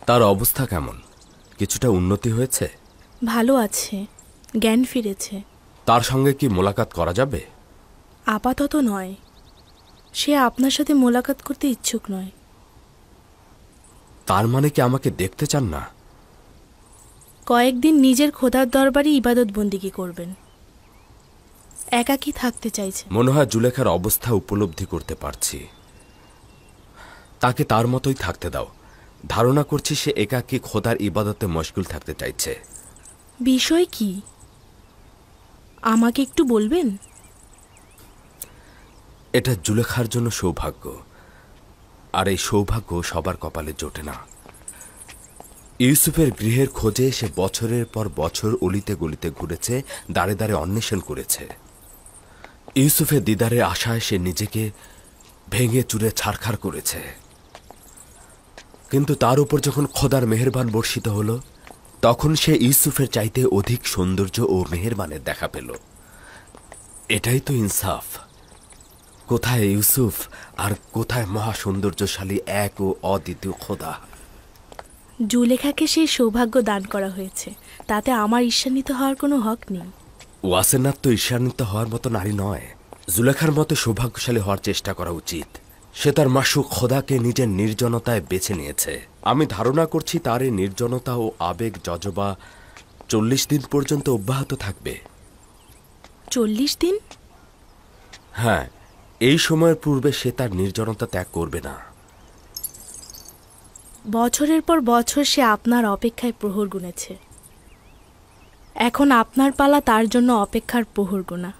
তার অবস্থা কেমন? কিছুটা উন্নতি হয়েছে? ভালো আছে, জ্ঞান ফিরেছে। তার সঙ্গে কি মোলাকাত করা যাবে? আপাতত নয়, সে আপনার সাথে মোলাকাত করতে ইচ্ছুক নয়। তার মানে কি আমাকে দেখতে চান না? কয়েকদিন নিজের খোদার দরবারে ইবাদত বন্দিগি করবেন। একাকী থাকতে চাইছে। মনে হয় জুলেখার অবস্থা উপলব্ধি করতে পারছি। তাকে তার মতোই থাকতে দাও। ধারণা করছি সে একাকী খোদার ইবাদতে মশগুল থাকতে চাইছে। বিষয় কি আমাকে একটু বলবেন? এটা জুলেখার জন্য সৌভাগ্য, আর এই সৌভাগ্য সবার কপালে জোটে না। ইউসুফের গৃহের খোঁজে সে বছরের পর বছর অলিতে গলিতে ঘুরেছে, দাঁড়ে দাঁড়ে অন্বেষণ করেছে। ইউসুফের দিদারের আশায় সে নিজেকে ভেঙে চুরে ছারখার করেছে। কিন্তু তার উপর যখন খোদার মেহেরবান বর্ষিত হল, তখন সে ইউসুফের চাইতে অধিক সৌন্দর্য ও মেহেরবানের দেখা পেল। এটাই তো ইনসাফ। কোথায় ইউসুফ আর কোথায় মহা সৌন্দর্যশালী এক ও অদ্বিতীয় খোদা? জুলেখাকে সেই সৌভাগ্য দান করা হয়েছে, তাতে আমার ঈর্ষান্বিত হওয়ার কোনো হক নেই। ওয়াসেনাথ তো ঈর্ষান্বিত হওয়ার মতো নারী নয়। জুলেখার মতো সৌভাগ্যশালী হওয়ার চেষ্টা করা উচিত। সে তার মাসুক খোদাকে নিজের নির্জনতায় বেছে নিয়েছে। আমি ধারণা করছি তার এই নির্জনতা ও আবেগ জজবা 40 দিন পর্যন্ত অব্যাহত থাকবে। 40 দিন? হ্যাঁ, এই সময়ের পূর্বে সে তার নির্জনতা ত্যাগ করবে না। বছরের পর বছর সে আপনার অপেক্ষায় প্রহর গুনেছে। এখন আপনার পালা তার জন্য অপেক্ষার প্রহর গোনা।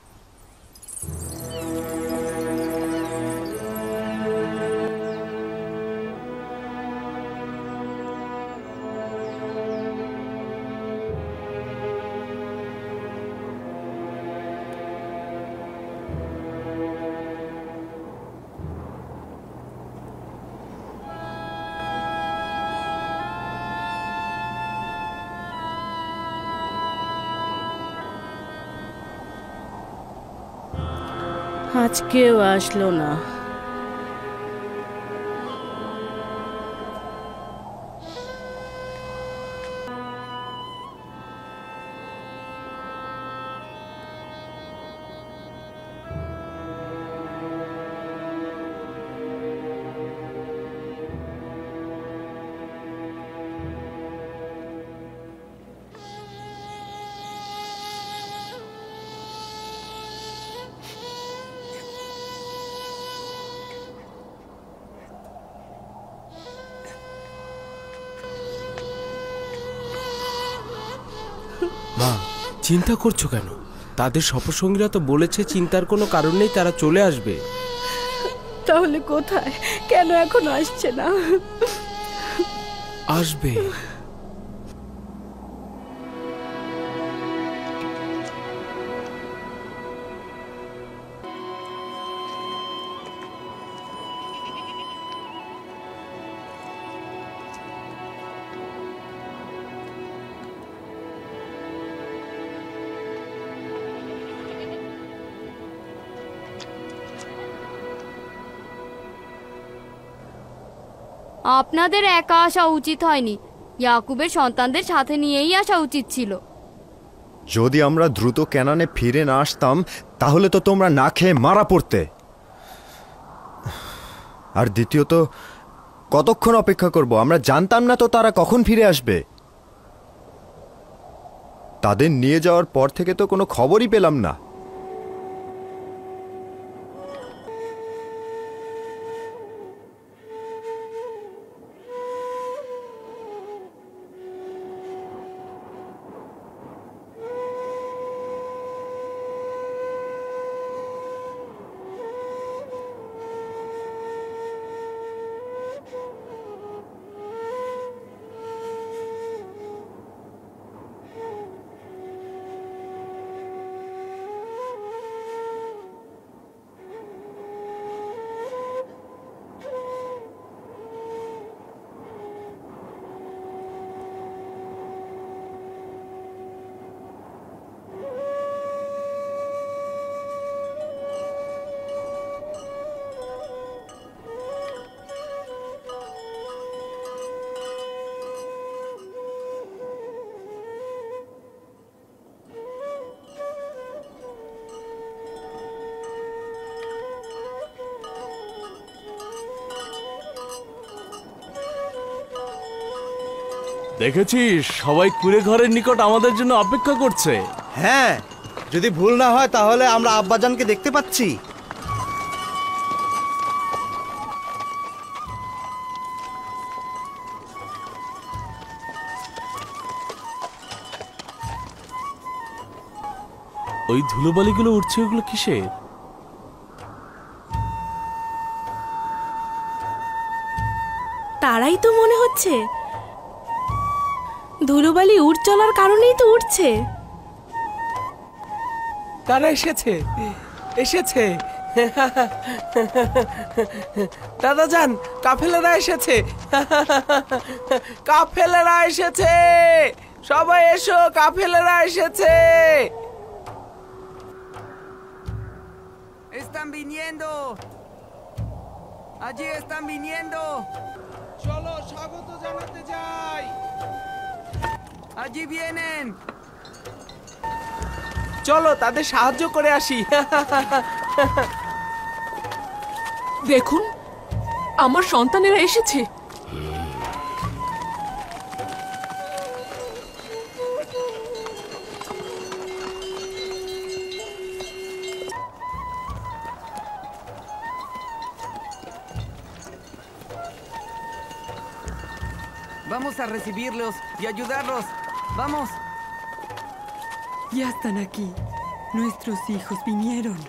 আজকেও আসলো না। মা, চিন্তা করছো কেন? তাদের সফরসঙ্গীরা তো বলেছে চিন্তার কোনো কারণ নেই, তারা চলে আসবে। তাহলে কোথায়? কেন এখন আসছে না? আসবে। আপনাদের একা আসা উচিত হয়নি, ইয়াকুবের সন্তানদের সাথে নিয়েই আসা উচিত ছিল। যদি আমরা দ্রুত কেনানে ফিরে না আসতাম, তাহলে তো তোমরা না খেয়ে মারা পড়তে। আর দ্বিতীয়ত, কতক্ষণ অপেক্ষা করব? আমরা জানতাম না তো তারা কখন ফিরে আসবে। তাদের নিয়ে যাওয়ার পর থেকে তো কোনো খবরই পেলাম না। দেখেছিস সবাই কুড়ে ঘরের নিকট আমাদের জন্য অপেক্ষা করছে। হ্যাঁ, যদি ভুল না হয় তাহলে আমরা আব্বাজানকে দেখতে পাচ্ছি। ওই ধুলোবালিগুলো উঠছে, ওগুলো কিসের? তারাই তো মনে হচ্ছে। ধুলোবালি উড় চলার কারণেই তো উঠছে। তারা এসেছে, এসেছে। দাদা যান, কাফেলারা এসেছে, কাফেলারা এসেছে, সবাই এসো, কাফেলারা এসেছে। Están viniendo. Allí están viniendo. চলো স্বাগত জানাতে যাই। Allí vienen. চলো তাদের সাহায্য করে আসি। দেখুন, আমার সন্তানেরা এসেছে। Vamos a recibirlos y ayudarlos. Vamos. Ya están aquí. Nuestros hijos vinieron.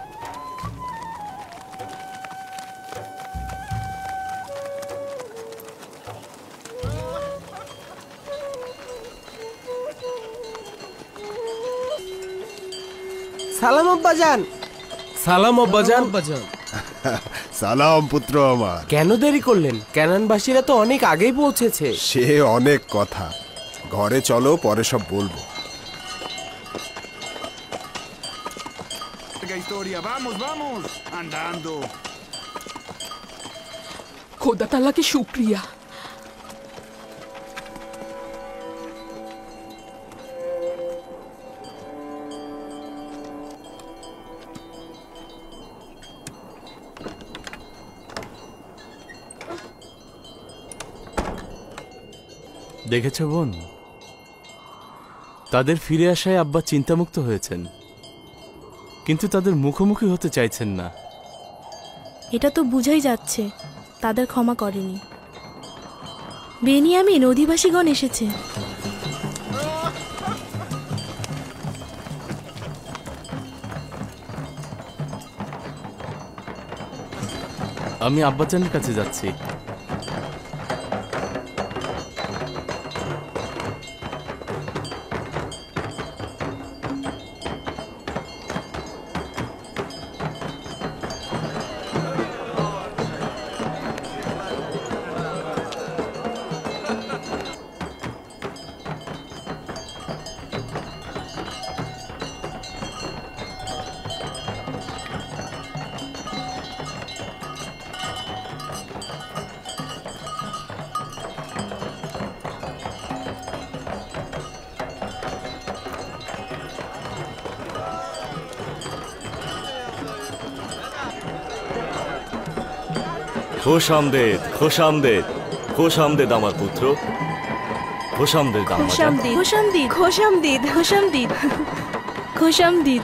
সালাম আব্বাজান। সালাম আব্বাজান। সালাম পুত্র আমার। কেন দেরি করলেন? ক্যানানবাসীরা তো অনেক আগেই পৌঁছেছে। সে অনেক কথা, ঘরে চলো, পরে সব বলবো। Historia. Vamos, vamos. Andando. খোদা তাআলাকে শুকরিয়া। দেখেছ বোন, তাদের ফিরে আসায় আব্বা চিন্তামুক্ত হয়েছেন, কিন্তু তাদের মুখোমুখি হতে চাইছেন না। এটা তো বুঝাই যাচ্ছে তাদের ক্ষমা করেনি। বেনিয়ামিন অধিবাসীগণ এসেছে। আমি আব্বাজানের কাছে যাচ্ছি। খোশ আমদেদ, খোশ আমদেদ, খোশ আমদেদ আমার পুত্র, খোশ আমদেদ আমার। খোশামদিদ, খোশামদিদ, খোশামদিদ, খোশামদিদ, খোশামদিদ।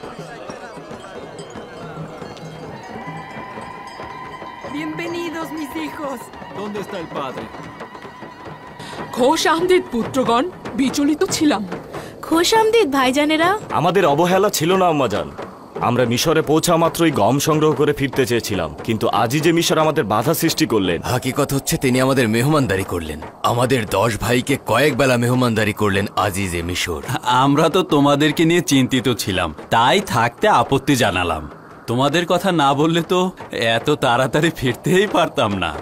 Bienvenidos, mis hijos. ¿Dónde está el padre? খোশ আমদেদ পুত্রগণ, বিচলিত ছিলাম। খোশামদিদ ভাইজানেরা। আমাদের অবহেলা ছিল না আম্মাজান। আমরা মিশরে পৌঁছা মাত্রই গম সংগ্রহ করে ফিরতে চেয়েছিলাম, কিন্তু আজই যে মিশর আমাদের বাধা সৃষ্টি করলেন। হাকিকত হচ্ছে তিনি আমাদের মেহমানদারি করলেন, আমাদের 10 ভাইকে কয়েক বেলা মেহমানদারি করলেন আজিজে মিশর। আমরা তো তোমাদেরকে নিয়ে চিন্তিত ছিলাম, তাই থাকতে আপত্তি জানালাম। তোমাদের কথা না বললে তো এত তাড়াতাড়ি ফিরতেই পারতাম না।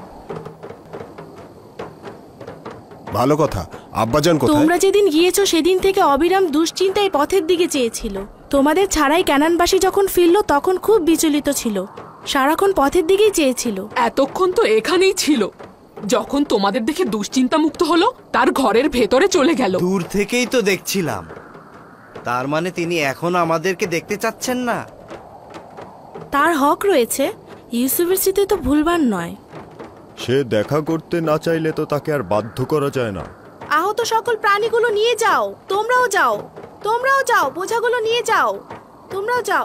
ভালো কথা। আব্বাজান কোথায়? তোমরা যেদিন গিয়েছো সেদিন থেকে অবিরাম দুশ্চিন্তায় পথের দিকে চেয়েছিল। তোমাদের ছাড়াই ক্যানানবাসী যখন ফিরলো তখন খুব বিচলিত ছিল, সারাক্ষণ পথের দিকেই চেয়েছিল। এতক্ষণ তো এখানেই ছিল, যখন তোমাদের দেখে দুশ্চিন্তা মুক্ত হলো তার ঘরের ভেতরে চলে গেল। দূর থেকেই তো দেখছিলাম। তার মানে তিনি এখন আমাদেরকে দেখতে চাচ্ছেন না? তার হক রয়েছে, ইউসুফের স্মৃতি তো ভুলবার নয়। সে দেখা করতে না চাইলে তো তাকে আর বাধ্য করা যায় না। আহ আহত সকল প্রাণীগুলো নিয়ে যাও। তোমরাও যাও, তোমরাও যাও, বোঝাগুলো নিয়ে যাও, তোমরাও যাও।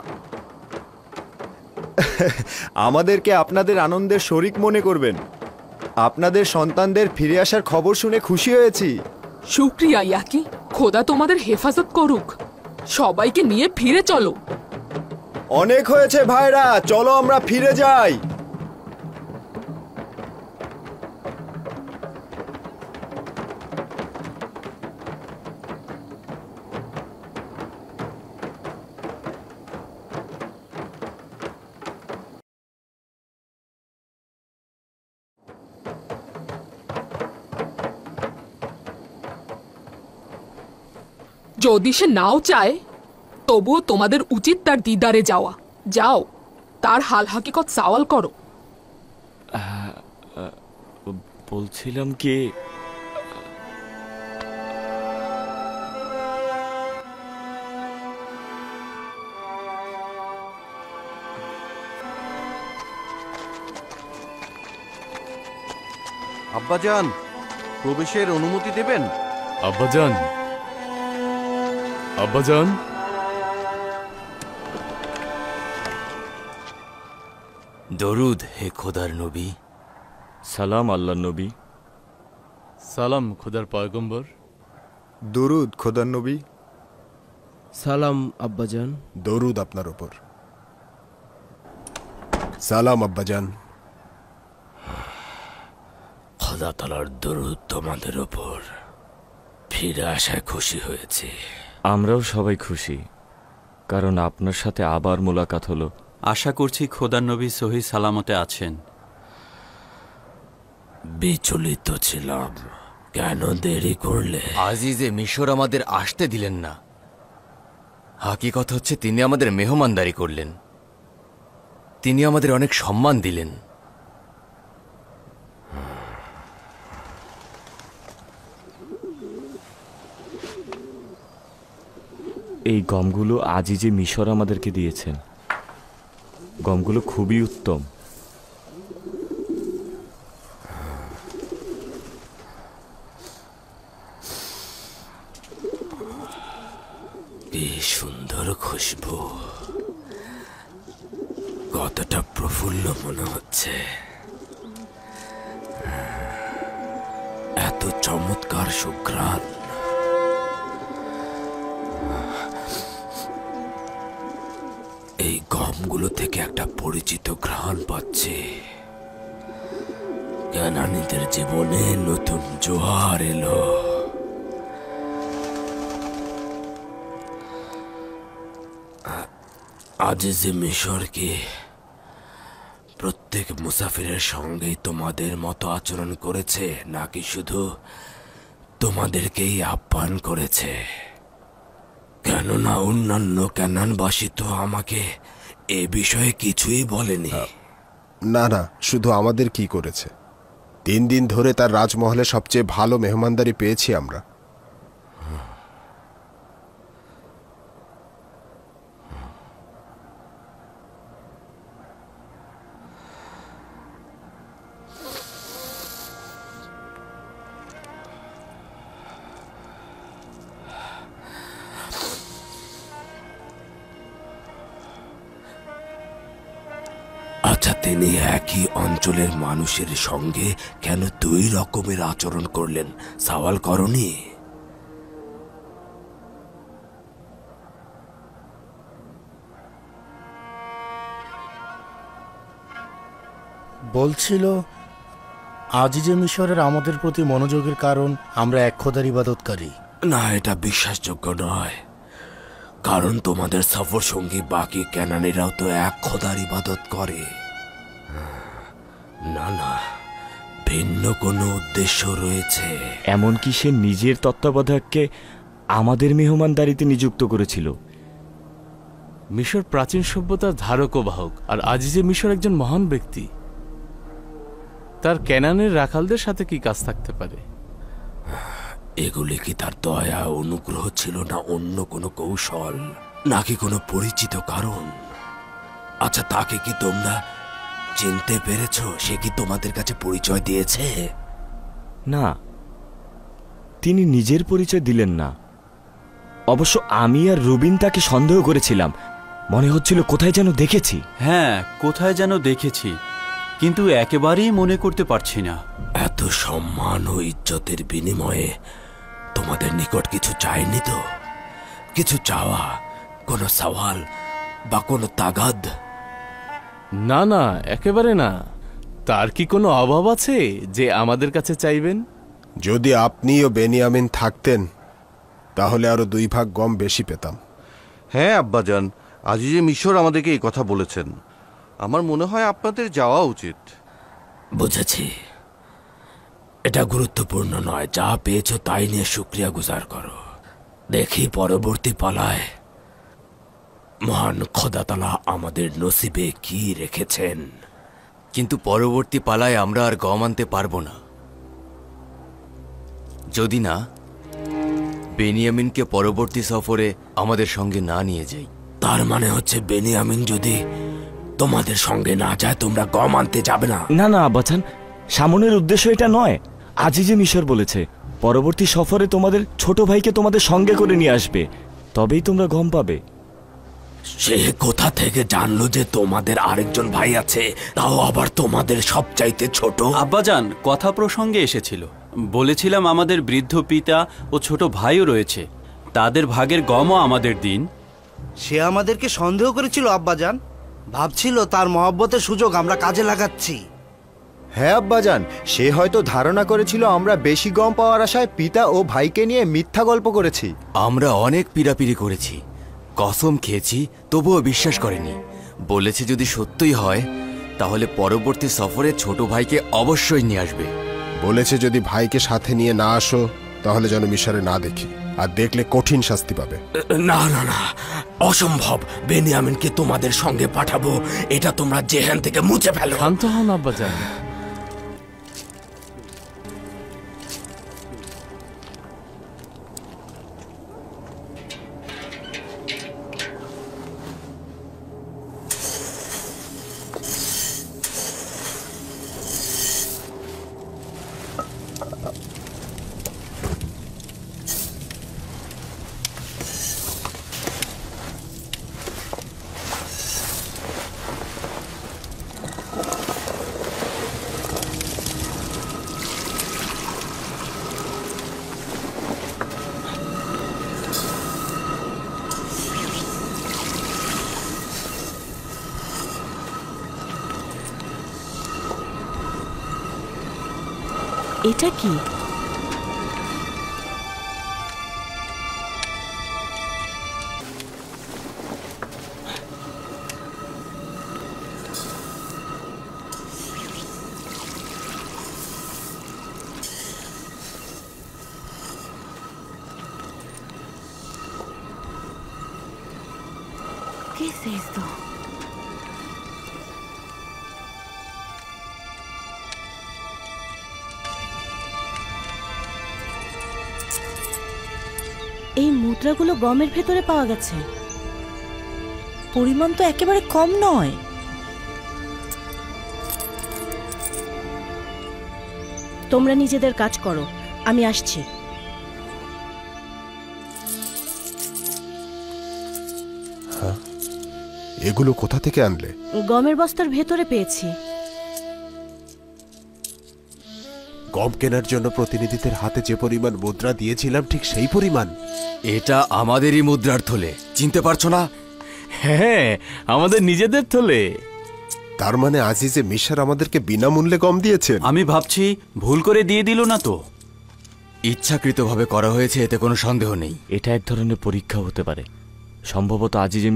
আমাদেরকে আপনাদের আনন্দের শরিক মনে করবেন। আপনাদের সন্তানদের ফিরে আসার খবর শুনে খুশি হয়েছি। শুক্রিয়া ইয়াকি, খোদা তোমাদের হেফাজত করুক। সবাইকে নিয়ে ফিরে চলো। অনেক হয়েছে ভাইরা, চলো আমরা ফিরে যাই। যদি সে নাও চায়, তবুও তোমাদের উচিত তার দিদারে যাওয়া। যাও, তার হাল হাকিকত সওয়াল করো। বলছিলাম কি, আব্বাজান, প্রবেশের অনুমতি দেবেন? আব্বাজান, আব্বাজান। দরুদ হে খোদার নবী। সালাম আল্লাহর নবী। সালাম খোদার পয়গম্বর। দরুদ খোদার নবী। সালাম আব্বাজান। দরুদ আপনার উপর। সালাম আব্বাজান। খোদা তাআলার দরুদ তোমাদের উপর। ফিরে আসায় খুশি হয়েছি। আমরাও সবাই খুশি, কারণ আপনার সাথে আবার মোলাকাত হলো। আশা করছি খোদার নবী সহি সালামতে আছেন। বিচলিত ছিলাম, কেন দেরি করলে? আজিজে মিশর আমাদের আসতে দিলেন না। হাকিকত হচ্ছে তিনি আমাদের মেহমানদারি করলেন, তিনি আমাদের অনেক সম্মান দিলেন। এই গমগুলো আজই যে মিশর আমাদেরকে দিয়েছেন, গমগুলো খুবই উত্তম। কি সুন্দর খুশবু, কতটা প্রফুল্ল মনে হচ্ছে। এত চমৎকার সুঘ্রাণ। এই গমগুলো থেকে একটা পরিচিত ঘ্রাণ পাচ্ছে। কেনানীদের জীবনে নতুন জোয়ার এলো। আজিজে মিশর কি প্রত্যেক মুসাফিরের সঙ্গেই তোমাদের মতো আচরণ করেছে, নাকি শুধু তোমাদেরকেই আহ্বান করেছে? কেননা অন্যান্য ক্যানানবাসী তো আমাকে এ বিষয়ে কিছুই বলেনি। না না, শুধু আমাদের কি করেছে। 3 দিন ধরে তার রাজমহলে সবচেয়ে ভালো মেহমানদারি পেয়েছি আমরা। আচ্ছা, তিনি একই অঞ্চলের মানুষের সঙ্গে কেন 2 রকমের আচরণ করলেন, সওয়াল করনি? বলছিল আজিজে মিশরের আমাদের প্রতি মনোযোগের কারণ আমরা এক খোদার ইবাদতকারী। না, এটা বিশ্বাসযোগ্য নয়, কারণ তোমাদের সফর সঙ্গী বাকি ক্যানানিরাও তো এক খোদার ইবাদত করে। না না, ভিন্ন কোনো উদ্দেশ্য রয়েছে। এমনকি সে নিজের তত্ত্বাবধায়ককে আমাদের মেহমানদারিতে নিযুক্ত করেছিল। মিশর প্রাচীন সভ্যতার ধারক ও বাহক, আর আজিজে মিশর একজন মহান ব্যক্তি। তার ক্যানানের রাখালদের সাথে কি কাজ থাকতে পারে? এগুলি কি তার দয়া অনুগ্রহ ছিল, না অন্য কোনো কৌশল, নাকি কোনো পরিচিত কারণ? আচ্ছা, তাকে কি তোমরা চিনতে পেরেছ? সে কি তোমাদের কাছে পরিচয় দিয়েছে? না, তিনি নিজের পরিচয় দিলেন না। অবশ্য আমি আর রুবিন তাকে সন্দেহ করেছিলাম, মনে হচ্ছিল কোথায় যেন দেখেছি। হ্যাঁ, কোথায় যেন দেখেছি, কিন্তু একেবারেই মনে করতে পারছি না। এত সম্মান ও ইজ্জতের বিনিময়ে তোমাদের নিকট কিছু চাইনি তো? কিছু চাওয়া, কোনো সওয়াল বা কোনো তাগাদ? না না, একেবারে না। তার কি কোনো অভাব আছে যে আমাদের কাছে চাইবেন? যদি আপনি ও বেনিয়ামিন থাকতেন তাহলে আরো 2 ভাগ গম বেশি পেতাম। হ্যাঁ আব্বাজান, আজিজে মিশর আমাদেরকে এই কথা বলেছেন। আমার মনে হয় আপনাদের যাওয়া উচিত। বুঝেছি, এটা গুরুত্বপূর্ণ নয়। যা পেয়েছো তাই নিয়ে শুকরিয়া গুজার করো। দেখি পরবর্তী পালায় মহান খোদা তাআলা আমাদের নসিবে কি রেখেছেন। কিন্তু পরবর্তী পালায় আমরা আর গম আনতে পারবো না, যদি না বেনিয়ামিনকে পরবর্তী সফরে আমাদের সঙ্গে না নিয়ে যাই। তার মানে হচ্ছে বেনিয়ামিন যদি তোমাদের সঙ্গে না যায় তোমরা গম আনতে যাবে না? না না আব্বাজান, সামনের উদ্দেশ্য এটা নয়। আজিজে মিশর বলেছে পরবর্তী সফরে তোমাদের ছোট ভাইকে তোমাদের সঙ্গে করে নিয়ে আসবে, তবেই তোমরা গম পাবে। সে কোথা থেকে জানলো যে তোমাদের আরেকজন ভাই আছে, তাও আবার তোমাদের সবচাইতে ছোট? আব্বাজান, কথা প্রসঙ্গে এসেছিল। বলেছিলাম আমাদের বৃদ্ধ পিতা ও ছোট ভাইও রয়েছে, তাদের ভাগের গমও আমাদের দিন। সে আমাদেরকে সন্দেহ করেছিল আব্বাজান, ভাবছিল তার মহব্বতের সুযোগ আমরা কাজে লাগাচ্ছি। হ্যাঁ আব্বাজান, সে হয়তো ধারণা করেছিল আমরা বেশি গম পাওয়ার আশায় পিতা ও ভাইকে নিয়ে মিথ্যা গল্প করেছি। আমরা অনেক পীড়াপিড়ি করেছি, কসম খেয়েছি, তবুও বিশ্বাস করেনি। বলেছে যদি সত্যই হয় তাহলে পরবর্তী সফরে ছোট ভাইকে অবশ্যই নিয়ে আসবে। বলেছে যদি ভাইকে সাথে নিয়ে না আসো তাহলে যেন মিশরে না দেখি, আর দেখলে কঠিন শাস্তি পাবে। না না না, অসম্ভব। বেনিয়ামিনকে তোমাদের সঙ্গে পাঠাবো, এটা তোমরা জেহান থেকে মুছে ফেলো। শান্ত হন আব্বাজান। এটা কি? ¿Qué es esto? এই মুদ্রাগুলো গমের ভেতরে পাওয়া গেছে। পরিমাণ তো একেবারে কম নয়। তোমরা নিজেদের কাজ করো, আমি আসছি। হ্যাঁ, এগুলো কোথা থেকে আনলে? গমের বস্তার ভেতরে পেয়েছি। গম কেনার জন্য প্রতিনিধিদের হাতে যে পরিমাণ মুদ্রা দিয়েছিলাম ঠিক সেই পরিমাণ। এটা আমাদেরই মুদ্রার থলে, চিনতে পারছো না? হ্যাঁ, আমাদের নিজেদের থলে। তার মানে আজিজে মিশর আমাদেরকে বিনামূল্যে গম দিয়েছেন? আমি ভাবছি ভুল করে দিয়ে দিল না তো। ইচ্ছাকৃতভাবে করা হয়েছে, এতে কোনো সন্দেহ নেই। এটা এক ধরনের পরীক্ষা হতে পারে। সম্ভবত আজিজে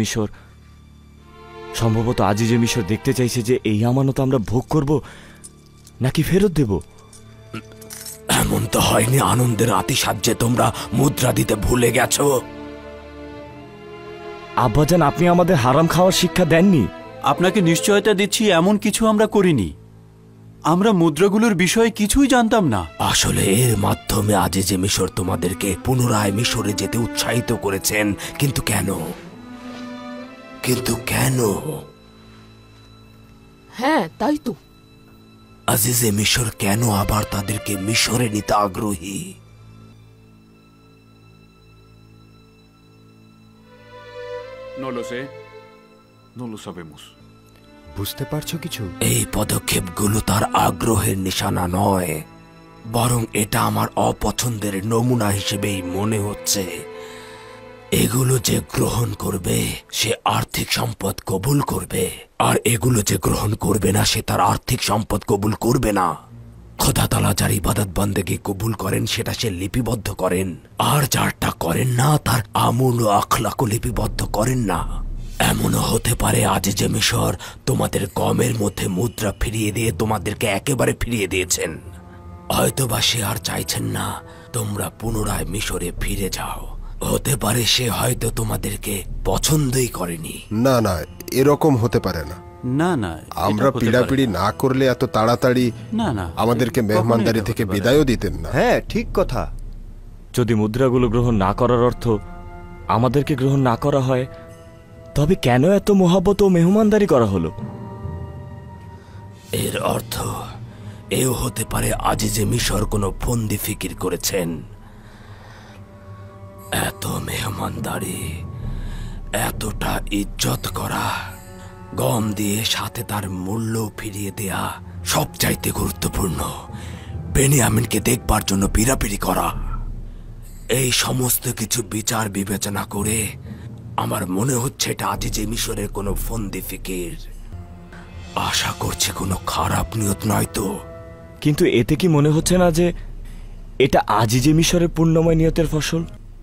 মিশর দেখতে চাইছে যে এই আমানত আমরা ভোগ করব নাকি ফেরত দেব। এমন তো হয়নি আনন্দের আতিশয্যে তোমরা মুদ্রা দিতে ভুলে গেছো? আব্বাজান, আপনি আমাদের হারাম খাওয়ার শিক্ষা দেননি। আপনাকে নিশ্চয়তা দিচ্ছি এমন কিছু আমরা করিনি। আমরা মুদ্রাগুলোর বিষয়ে কিছুই জানতাম না। আসলে এর মাধ্যমে আজিজে মিশর তোমাদেরকে পুনরায় মিশরে যেতে উৎসাহিত করেছেন। কিন্তু কেন? হ্যাঁ, তাই তো। আজিজে মিশর কেন আবার তাদেরকে মিশরে নিতে আগ্রহী? No lo sé. No lo sabemos. বুঝতে পারছো কিছু? এই পদক্ষেপগুলো তার আগ্রহের নিশানা নয়, বরং এটা আমার অপছন্দের নমুনা হিসেবেই মনে হচ্ছে। এগুলো যে গ্রহণ করবে সে আর্থিক সম্পদ কবুল করবে, আর এগুলো যে গ্রহণ করবে না সে তার আর্থিক সম্পদ কবুল করবে না। খোদা তাআলা যার ইবাদত বন্দেগী কবুল করেন সেটা সে লিপিবদ্ধ করেন, আর যারটা করেন না তার আমল ও আখলাকও লিপিবদ্ধ করেন না। এমনও হতে পারে আজিজে মিশর তোমাদের গমের মধ্যে মুদ্রা ফিরিয়ে দিয়ে তোমাদেরকে একেবারে ফিরিয়ে দিয়েছেন। হয়তোবা সে আর চাইছেন না তোমরা পুনরায় মিশরে ফিরে যাও। হতে পারে সে হয়তো তোমাদেরকে পছন্দই করেনি। না না, এরকম হতে পারে না। না না, আমরা পিড়াপিড়ি না করলে এত তাড়াতাড়ি না না আমাদেরকে মেহমানদারি থেকে বিদায়ও দিতেন না। হ্যাঁ, ঠিক কথা। যদি মুদ্রাগুলো গ্রহণ না করার অর্থ আমাদেরকে গ্রহণ না করা হয়, তবে কেন এত মোহাব্বত ও মেহমানদারি করা হলো? এর অর্থ এও হতে পারে আজিজে মিশর কোনো ফন্দি ফিকির করেছেন। এত মেহমানদারি, এতটা ইজ্জত করা, গম দিয়ে সাথে তার মূল্য ফিরিয়ে দেয়া সবচাইতে গুরুত্বপূর্ণ। বেনিয়ামিনকে দেখবার জন্য পিড়াপিড়ি করা, এই সমস্ত কিছু বিচার বিবেচনা করে আমার মনে হচ্ছে এটা আজিজে মিশরের কোনো ফন্দি ফিকির। আশা করছি কোনো খারাপ নিয়ত নয় তো। কিন্তু এতে কি মনে হচ্ছে না যে এটা আজিজে মিশরের পুণ্যময় নিয়তের ফসল?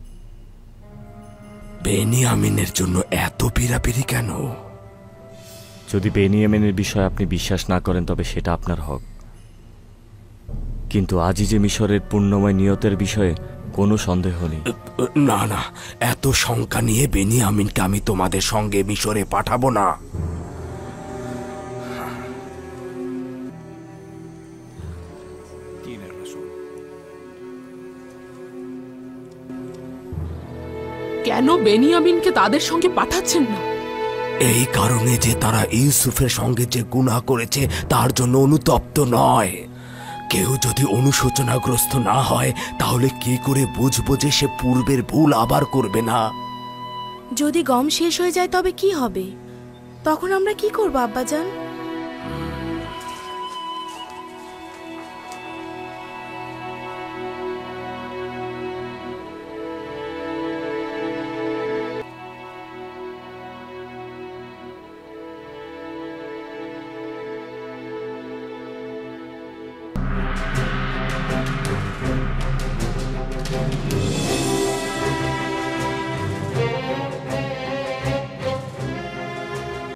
বেনিয়ামিনের জন্য এত পিড়াপিড়ি কেন? যদি বেনিয়ামিনের বিষয়ে আপনি বিশ্বাস না করেন তবে সেটা আপনার হক, কিন্তু আজিজে মিশরের পুণ্যময় নিয়তের বিষয়ে কোনো সন্দেহ নেই। না না, এত শঙ্কা নিয়ে বেনিয়ামিনকে আমি তোমাদের সঙ্গে মিশরে পাঠাবো না। কেন বেনিয়ামিনকে তাদের সঙ্গে পাঠাচ্ছেন না? এই কারণে যে তারা ইউসুফের সঙ্গে যে গুনাহ করেছে তার জন্য অনুতপ্ত নয়। কেউ যদি অনুশোচনাগ্রস্ত না হয় তাহলে কি করে বুঝবো যে সে পূর্বের ভুল আবার করবে না? যদি গম শেষ হয়ে যায় তবে কি হবে? তখন আমরা কি করব আব্বাজান?